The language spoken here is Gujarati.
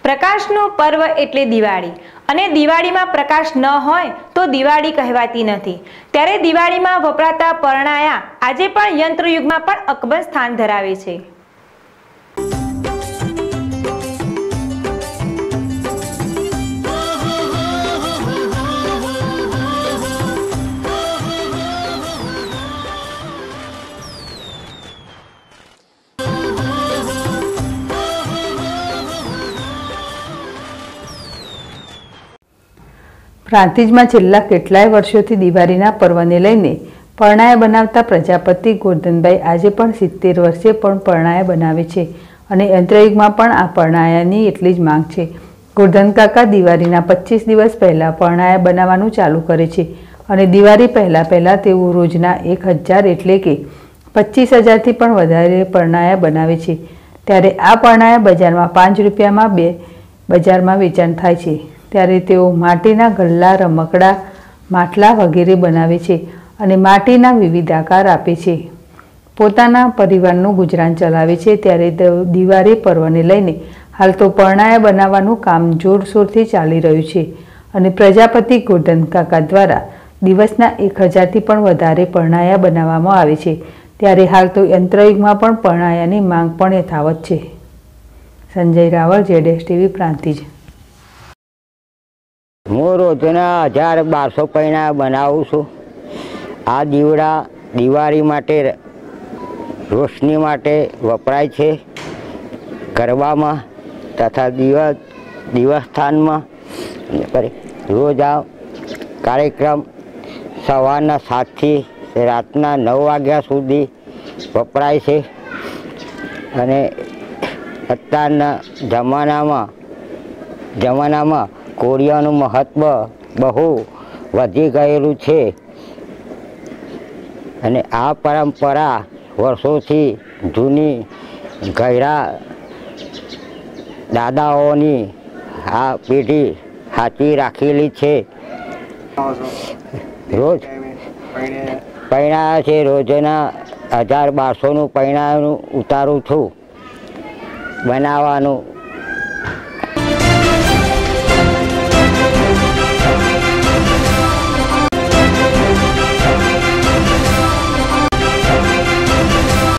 પ્રકાશનું પર્વ એટલે દિવાળી અને દિવાળીમાં પ્રકાશ ન હોય તો દિવાળી કહેવાતી નથી। ત્યારે દિવાળીમાં વપરાતા પરણાયા આજે પણ યંત્રયુગમાં પણ અકબર સ્થાન ધરાવે છે। પ્રાંતિજમાં છેલ્લા કેટલાય વર્ષોથી દિવાળીના પર્વને લઈને પરણાયા બનાવતા પ્રજાપતિ ગોરધનભાઈ આજે પણ 70 વર્ષે પણ પરણાયા બનાવે છે અને યંત્રયુગમાં પણ આ પરણાયાની એટલી જ માંગ છે। ગોરધન કાકા દિવાળીના 25 દિવસ પહેલાં પરણાયા બનાવવાનું ચાલુ કરે છે અને દિવાળી પહેલાં તેઓ રોજના 1000 એટલે કે 25,000થી પણ વધારે પરણાયા બનાવે છે। ત્યારે આ પરણાયા બજારમાં 5 રૂપિયામાં બજારમાં વેચાણ થાય છે। ત્યારે તેઓ માટીના ગલ્લા, રમકડા, માટલા વગેરે બનાવે છે અને માટીના વિવિધ આકાર આપે છે। પોતાના પરિવારનું ગુજરાન ચલાવે છે। ત્યારે દિવાળી પર્વને લઈને હાલ તો પરણાયા બનાવવાનું કામ જોરશોરથી ચાલી રહ્યું છે અને પ્રજાપતિ ગોરધન કાકા દ્વારા દિવસના 1000થી પણ વધારે પરણાયા બનાવવામાં આવે છે। ત્યારે હાલ તો યંત્રયુગમાં પણ પરણાયાની માંગ પણ યથાવત છે। Sanjay Raval, ZS TV, Prantij. હું રોજના 1200 પૈણા બનાવું છું। આ દીવડા દિવાળી માટે, રોશની માટે વપરાય છે। ગરબામાં તથા દિવસ્થાનમાં રોજ આ કાર્યક્રમ સવારના 7થી રાતના 9 વાગ્યા સુધી વપરાય છે અને અત્યારના જમાનામાં કોળિયાનું મહત્ત્વ બહુ વધી ગયેલું છે અને આ પરંપરા વર્ષોથી જૂની ગયરા દાદાઓની આ પેઢી સાચવી રાખેલી છે। રોજ પૈણા છે, રોજના 1200નું પૈણાનું ઉતારું છું। બનાવવાનું